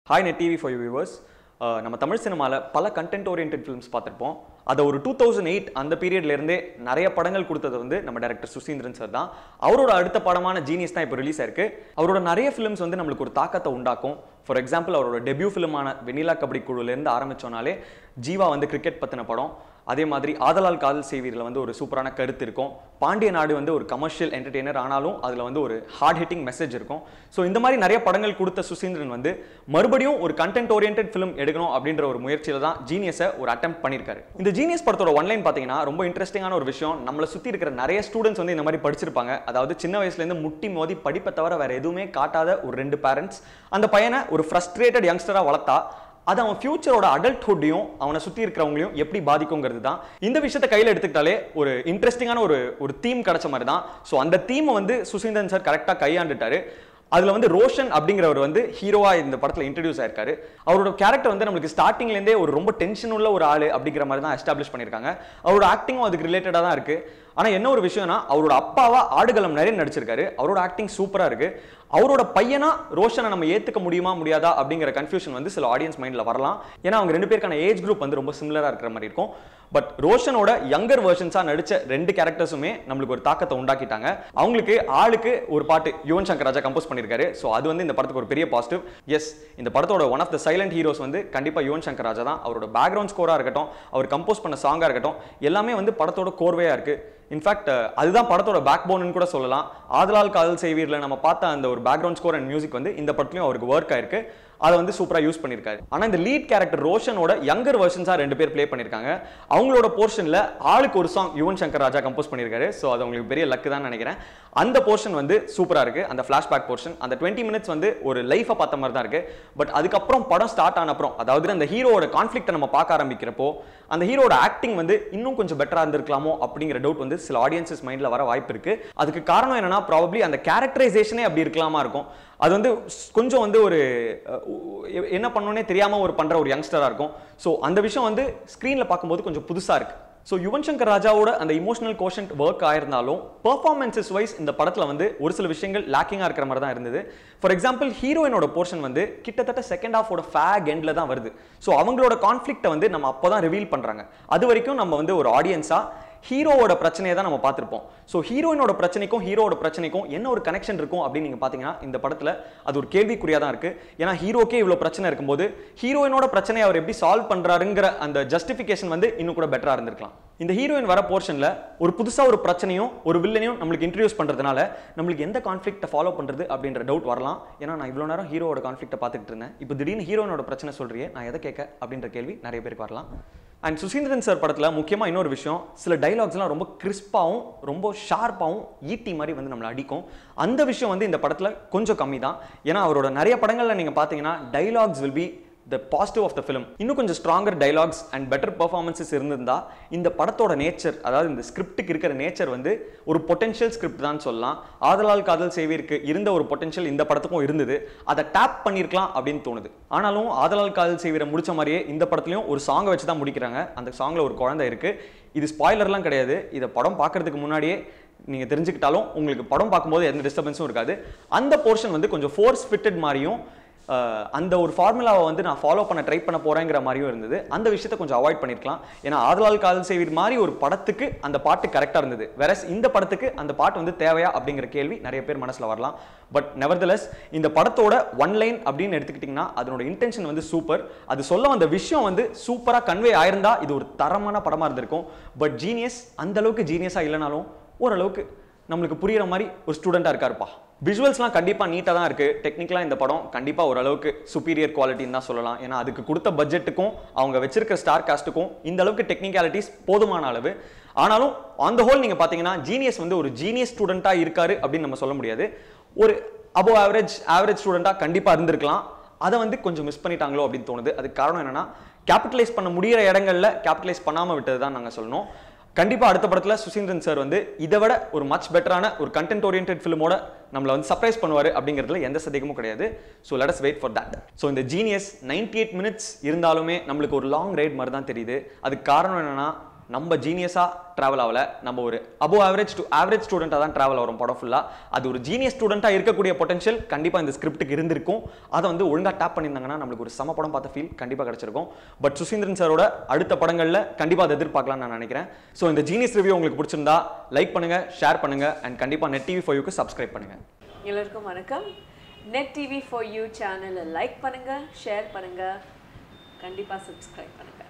Hi Net TV for you viewers. நம்ம தமிழ் சினிமால பல கண்டென்ட் ஓரியன்டட் ஃபிலிம்ஸ் பார்த்திருப்போம். அத ஒரு 2008 அந்த பீரியட்ல இருந்தே நிறைய படங்கள் கொடுத்தது வந்து நம்ம டைரக்டர் சுசீந்திரன் சார் தான். அவரோட அடுத்த படமான ஜீனியஸ் தான் இப்போ ரிலீஸ் ஆயிருக்கு. அவரோட நிறைய ஃபிலிம்ஸ் வந்து நமக்கு ஒரு தாக்கத்தை உண்டாக்கும். ஃபார் எக்ஸாம்பிள் அவரோட டெபியூ ஃபிலிமான வெண்ணிலா கபடி குழுல இருந்து ஆரம்பிச்சோனாலே ஜீவா வந்து கிரிக்கெட் பத்தின படம். அதே மாதிரி ஆதலால் காதல் செய்வீர்ல வந்து ஒரு சூப்பரான கருத்து இருக்கும். பாண்டிய நாடு வந்து ஒரு கமர்ஷியல் என்டர்டெய்னர் ஆனாலும் அதுல வந்து ஒரு ஹார்ட் ஹிட்டிங் மெசேஜ் இருக்கும். ஸோ இந்த மாதிரி நிறைய படங்கள் கொடுத்த சுசீந்திரன் வந்து மறுபடியும் ஒரு கண்டென்ட் ஓரியன்டட் ஃபிலிம் எடுக்கணும் அப்படின்ற ஒரு முயற்சியில தான் ஜீனியஸை ஒரு அட்டெம்ப்ட் பண்ணியிருக்காரு. இந்த ஜீனியஸ் படத்தோட ஒன்லைன் பார்த்தீங்கன்னா ரொம்ப இன்ட்ரெஸ்டிங்கான ஒரு விஷயம். நம்மளை சுற்றி இருக்கிற நிறைய ஸ்டூடெண்ட்ஸ் வந்து இந்த மாதிரி படிச்சிருப்பாங்க. அதாவது சின்ன வயசுலேருந்து முட்டி மோதி படிப்பை தவிர வேற எதுவுமே காட்டாத ஒரு 2 பேரண்ட்ஸ் அந்த பையனை ஒரு ஃப்ரஸ்ட்ரேட்டட் யங்ஸ்டராக வளர்த்தா அது அவன் ஃபியூச்சரோட அடல்ட்ஹுட்டையும் அவனை சுற்றி இருக்கிறவங்களையும் எப்படி பாதிக்குங்கிறது தான். இந்த விஷயத்தை கையில் எடுத்துக்கிட்டாலே ஒரு இன்ட்ரெஸ்டிங்கான ஒரு தீம் கிடைச்ச மாதிரி தான். ஸோ அந்த தீமை வந்து சுசீந்திரன் சார் கரெக்டாக கையாண்டுட்டாரு. அதில் வந்து ரோஷன் அப்படிங்கிறவர் வந்து ஹீரோவா இந்த படத்தில் இன்ட்ரடியூஸ் ஆயிருக்காரு. அவரோட கேரக்டர் வந்து நம்மளுக்கு ஸ்டார்டிங்லேருந்தே ஒரு ரொம்ப டென்ஷன் உள்ள ஒரு ஆள் அப்படிங்கிற மாதிரி தான் எஸ்டாப்ளிஷ் பண்ணியிருக்காங்க. அவரோட ஆக்டிங்கும் அதுக்கு ரிலேட்டடாக தான் இருக்கு. ஆனால் என்ன ஒரு விஷயம்னா அவரோட அப்பாவா ஆடுகளம் நரேன் நடிச்சிருக்காரு. அவரோட ஆக்டிங் சூப்பராக இருக்கு. அவரோட பையனா ரோஷனை நம்ம ஏத்துக்க முடியுமா முடியாதா அப்படிங்கிற கன்ஃபியூஷன் வந்து சில ஆடியன்ஸ் மைண்ட்ல வரலாம். ஏன்னா அவங்க 2 பேருக்கான ஏஜ் குரூப் வந்து ரொம்ப சிமிலரா இருக்கிற மாதிரி இருக்கும். பட் ரோஷனோட யங்கர் வெர்ஷன்ஸா நடிச்ச 2 கேரக்டர்ஸுமே நம்மளுக்கு ஒரு தாக்கத்தை உண்டாக்கிட்டாங்க. அவங்களுக்கு ஆளுக்கு ஒரு பாட்டு யுவன் சங்கர் ராஜா கம்போஸ் பண்ணியிருக்காரு. ஸோ அது வந்து இந்த படத்துக்கு ஒரு பெரிய பாசிட்டிவ். எஸ், இந்த படத்தோட one of the silent heroes வந்து கண்டிப்பா யுவன் சங்கர் ராஜா தான். அவரோட பேக்ரவுண்ட் ஸ்கோரா இருக்கட்டும், அவர் கம்போஸ் பண்ண சாங்கா இருக்கட்டும், எல்லாமே வந்து படத்தோட கோர்வையா இருக்கு. இன்ஃபேக்ட் அதுதான் படத்தோட பேக் போன்னு கூட சொல்லலாம். ஆதலால் காதல் செய்வீர்ல நம்ம பார்த்த அந்த ஒரு பேக்ரவுண்ட் ஸ்கோர் அண்ட் மியூசிக் வந்து இந்த படத்துலயும் அவருக்கு ஒர்க் ஆயிருக்கு. அதை வந்து சூப்பரா யூஸ் பண்ணிருக்காரு. ஆனா இந்த லீட் கேரக்டர் ரோஷனோட யங்கர் வெர்ஷன்ஸா 2 பேர் ப்ளே பண்ணிருக்காங்க. அவங்களோட போர்ஷன்ல ஆளுக்கு ஒரு சாங் யுவன் சங்கர் ராஜா கம்போஸ் பண்ணிருக்காரு. ஸோ அது உங்களுக்கு பெரிய லக்கு தான் நினைக்கிறேன். அந்த போர்ஷன் வந்து சூப்பரா இருக்கு. அந்த ஃபிளாஷ்பேக் போர்ஷன் அந்த 20 மினிட்ஸ் வந்து ஒரு லைஃபை பார்த்த மாதிரி தான் இருக்கு. பட் அதுக்கப்புறம் படம் ஸ்டார்ட் ஆன அப்புறம், அதாவது அந்த ஹீரோட கான்ஃபிளிக்ட்டை நம்ம பார்க்க ஆரம்பிக்கிறப்போ அந்த ஹீரோட ஆக்டிங் வந்து இன்னும் கொஞ்சம் பெட்டரா இருந்திருக்கலாமோ அப்படிங்கிற டவுட் வந்து சில ஆடியன்சஸ் மைண்ட்ல வர வாய்ப்பு இருக்கு. அதுக்கு காரணம் என்னன்னா ப்ராபப்ளி அந்த கேரக்டரைசேஷனே அப்படி இருக்கலாமா இருக்கும். அது வந்து கொஞ்சம் வந்து ஒரு என்ன பண்ணணும்னே தெரியாம பண்ற ஒரு யங்ஸ்டரா இருக்கும். ஸோ அந்த விஷயம் வந்து ஸ்கிரீன்ல பார்க்கும்போது கொஞ்சம் புதுசா இருக்கு. ஸோ யுவன் சங்கர் ராஜாவோட அந்த இமோஷனல் கோஷன்ட் ஒர்க் ஆயிருந்தாலும் பெர்ஃபார்மன்சஸ் வைஸ் இந்த படத்துல வந்து ஒரு சில விஷயங்கள் லேக்கிங்கா இருக்கிற மாதிரி தான் இருந்தது. ஃபார் எக்ஸாம்பிள் ஹீரோயினோட போர்ஷன் வந்து கிட்டத்தட்ட செகண்ட் ஹாஃபோட ஃபேக் எண்ட்ல தான் வருது. ஸோ அவங்களோட கான்ஃபிளிக்ட்டை வந்து நம்ம அப்போதான் ரிவீல் பண்றாங்க. அது வரைக்கும் நம்ம வந்து ஒரு ஆடியன்ஸா ஹீரோவோட பிரச்சனையை தான் நம்ம பார்த்திருப்போம். ஸோ ஹீரோயினோட பிரச்சனைக்கும் ஹீரோட பிரச்சனைக்கும் என்ன ஒரு கனெக்ஷன் இருக்கும் அப்படின்னு நீங்க பாத்தீங்கன்னா இந்த படத்துல அது ஒரு கேள்விக்குறியா தான் இருக்கு. ஏன்னா ஹீரோக்கே இவ்வளவு பிரச்சனை இருக்கும்போது ஹீரோயினோட பிரச்சனையை அவர் எப்படி சால்வ் பண்றாருங்கிற அந்த ஜஸ்டிபிகேஷன் வந்து இன்னும் கூட பெட்டரா இருந்திருக்கலாம். இந்த ஹீரோயின் வர போர்ஷன்ல ஒரு புதுசா ஒரு பிரச்சனையும் ஒரு வில்லனையும் நம்மளுக்கு இன்ட்ரடியூஸ் பண்றதுனால நம்மளுக்கு எந்த கான்ஃபிளிக்ட்டை ஃபாலோ பண்றது அப்படின்ற டவுட் வரலாம். ஏன்னா நான் இவ்வளவு நேரம் ஹீரோவோட கான்ஃபிளிக்ட்டை பார்த்துட்டு இருந்தேன், இப்போ திடீர்னு ஹீரோயினோட பிரச்சனை சொல்றியே, நான் எதை கேட்க அப்படின்ற கேள்வி நிறைய பேருக்கு வரலாம். அண்ட் சுசீந்திரன் சார் படத்துல முக்கியமா இன்னொரு விஷயம், சில டைலாக்ஸ்லாம் ரொம்ப கிறிஸ்பாவும் ரொம்ப ஷார்ப்பாவும் ஈட்டி மாதிரி வந்து நம்மளை அடிக்கும். அந்த விஷயம் வந்து இந்த படத்துல கொஞ்சம் கம்மி தான். ஏன்னா அவரோட நிறைய படங்கள்ல நீங்க பாத்தீங்கன்னா dialogues will be the positive of the film. இன்னும் கொஞ்சம் stronger dialogues and better performances இருந்திருந்தா இந்த படத்தோட நேச்சர், அதாவது இந்த ஸ்கிரிப்டுக்கு இருக்கிற நேச்சர் வந்து ஒரு பொட்டன்ஷியல் ஸ்கிரிப்ட் தான் சொல்லலாம். ஆதலால் காதல் செய்வீருக்கு இருந்த ஒரு பொட்டன்ஷியல் இந்த படத்துக்கும் இருந்தது. அதை டேப் பண்ணியிருக்கலாம் அப்படின்னு தோணுது. ஆனாலும் ஆதலால் காதல் செய்வீரை முடிச்ச மாதிரியே இந்த படத்துலையும் ஒரு சாங்கை வச்சு தான் முடிக்கிறாங்க. அந்த சாங்ல ஒரு குழந்தை இருக்கு. இது ஸ்பாய்லர்லாம் கிடையாது. இதை படம் பார்க்கறதுக்கு முன்னாடியே நீங்க தெரிஞ்சுக்கிட்டாலும் உங்களுக்கு படம் பார்க்கும்போது எந்த டிஸ்டர்பன்ஸும் இருக்காது. அந்த போர்ஷன் வந்து கொஞ்சம் ஃபோர்ஸ் ஃபிட்டட் மாதிரியும் அந்த ஒரு ஃபார்முலாவை வந்து நான் ஃபாலோ பண்ண ட்ரை பண்ண போறேங்கிற மாதிரியும் இருந்தது. அந்த விஷயத்தை கொஞ்சம் அவாய்ட் பண்ணிருக்கலாம். ஏன்னா ஆதலால் காதல் செய்வீர் மாதிரி ஒரு படத்துக்கு அந்த பாட்டு கரெக்டா இருந்தது. வேற இந்த படத்துக்கு அந்த பாட்டு வந்து தேவையா அப்படிங்கிற கேள்வி நிறைய பேர் மனசுல வரலாம். பட் நெவர்தலெஸ் இந்த படத்தோட ஒன் லைன் அப்படின்னு எடுத்துக்கிட்டீங்கன்னா அதனோட இன்டென்ஷன் வந்து சூப்பர். அது சொல்ல வந்த விஷயம் வந்து சூப்பரா கன்வே ஆயிருந்தா இது ஒரு தரமான படமா இருந்திருக்கும். பட் ஜீனியஸ் அந்த அளவுக்கு ஜீனியஸா இல்லைனாலும் ஓரளவுக்கு நம்மளுக்கு புரியுற மாதிரி ஒரு ஸ்டூடெண்டா இருக்காருப்பா. விஷுவல்ஸ்லாம் கண்டிப்பா நீட்டா தான் இருக்கு. டெக்னிக்கலா இந்த படம் கண்டிப்பா ஓரளவுக்கு சுப்பீரியர் குவாலிட்டின்னு தான் சொல்லலாம். ஏன்னா அதுக்கு கொடுத்த பட்ஜெட்டுக்கும் அவங்க வச்சிருக்கிற ஸ்டார் காஸ்ட்டுக்கும் இந்த அளவுக்கு டெக்னிக்காலிட்டிஸ் போதுமான அளவு. ஆனாலும் ஆன் த ஹோல் நீங்க பாத்தீங்கன்னா ஜீனியஸ் வந்து ஒரு ஜீனியஸ் ஸ்டூடெண்டா இருக்காரு அப்படின்னு நம்ம சொல்ல முடியாது. ஒரு அபோவ் ஆவரேஜ் ஸ்டூடெண்டா கண்டிப்பா இருந்திருக்கலாம். அதை வந்து கொஞ்சம் மிஸ் பண்ணிட்டாங்களோ அப்படின்னு தோணுது. அதுக்கு காரணம் என்னன்னா கேபிட்டலைஸ் பண்ண முடியிற இடங்கள்ல கேபிட்டலைஸ் பண்ணாம விட்டது தான் நாங்க சொல்லணும். கண்டிப்பா அடுத்த படத்துல சுசீந்திரன் சார் வந்து இதை விட ஒரு மச் பெட்டரான ஒரு கண்டென்ட் ஓரியன்டட் ஃபிலிமோட நம்மளை வந்து சர்ப்ரைஸ் பண்ணுவாரு அப்படிங்கிறதுல எந்த சந்தேகமும் கிடையாது. So let us wait for that. So இந்த ஜீனியஸ் 98 மினிட்ஸ் இருந்தாலுமே நம்மளுக்கு ஒரு லாங் ரைட் மாதிரி தான் தெரியுது. அதுக்கு காரணம் என்னன்னா நம்ம ஜீனியஸாக ட்ராவல் ஆகலை, நம்ம ஒரு அபோவ் ஆவரேஜ் டு ஆவரேஜ் ஸ்டூடெண்ட்டாக தான் ட்ராவல் ஆகிறோம் படம் ஃபுல்லாக. அது ஒரு ஜீனியஸ் ஸ்டூடெண்ட்டாக இருக்கக்கூடிய பொட்டன்ஷியல் கண்டிப்பாக இந்த ஸ்கிரிப்ட்டுக்கு இருந்திருக்கும். அதை வந்து ஒழுங்காக டேப் பண்ணியிருந்தாங்கன்னா நம்மளுக்கு ஒரு சம படம் பார்த்த ஃபீல் கண்டிப்பாக கிடச்சிருக்கும். பட் சுசீந்திரன் சாரோட அடுத்த படங்களில் கண்டிப்பாக அதை எதிர்பார்க்கலாம்னு நான் நினைக்கிறேன். ஸோ இந்த ஜீனியஸ் ரிவ்யூ உங்களுக்கு பிடிச்சிருந்தா லைக் பண்ணுங்கள், ஷேர் பண்ணுங்கள், அண்ட் கண்டிப்பாக நெட் டிவி ஃபார் யூக்கு சப்ஸ்கிரைப் பண்ணுங்கள். எல்லாருக்கும் வணக்கம். நெட் டிவி ஃபார் யூ சேனலை லைக் பண்ணுங்கள், ஷேர் பண்ணுங்கள், கண்டிப்பாக சப்ஸ்கிரைப் பண்ணுங்கள்.